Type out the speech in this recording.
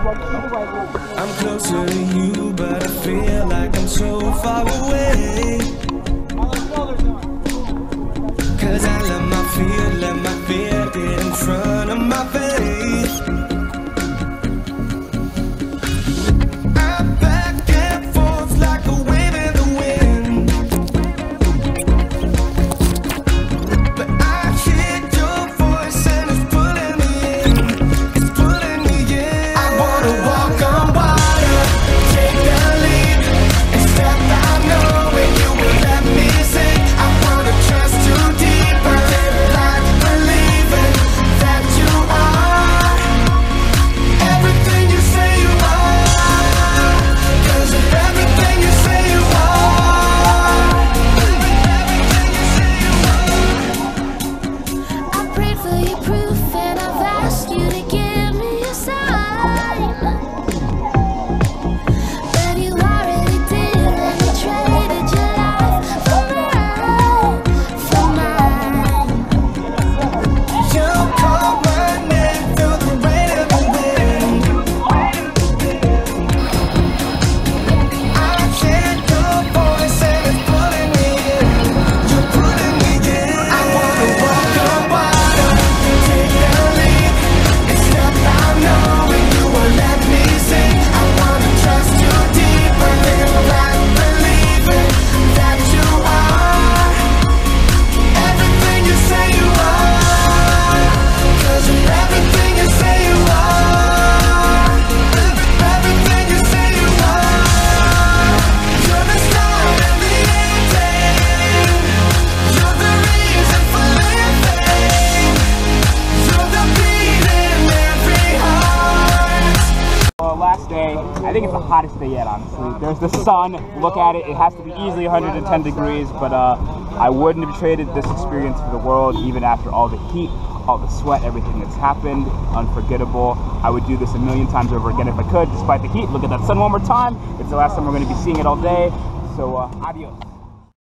I'm closer to you, but I feel like I'm so far away. 'Cause I let my fear get in front of my face. I'm back and forth like a wave in the wind, but I hear your voice and it's pulling me in. It's pulling me in. I wanna walk on water, take the leap, and step out knowing you will let me sink. I wanna trust you deeper, like believing that you are everything you say you are. 'Cause of everything you say you are, everything you say you are. I prayed for your proof and I've asked you to give me a sign, but you already did and you traded your life for mine, for mine. You call my name through the rain and the wind. I hear your voice and it's pulling me in. You're pulling me in. I wanna walk on water, take the leap, and step out knowing you will let me sink. I wanna trust you deeper, live like believing that you are everything you say you are. 'Cause of everything you say you are, everything you say you are. You're the start and the ending. You're the reason for living. You're the beat in every heart. Last day, I think it's the hottest day yet, honestly. There's the sun, look at it, it has to be easily 110 degrees, but I wouldn't have traded this experience for the world, even after all the heat, all the sweat, everything that's happened. Unforgettable. I would do this a million times over again if I could, despite the heat. Look at that sun one more time. It's the last time we're going to be seeing it all day, so adios.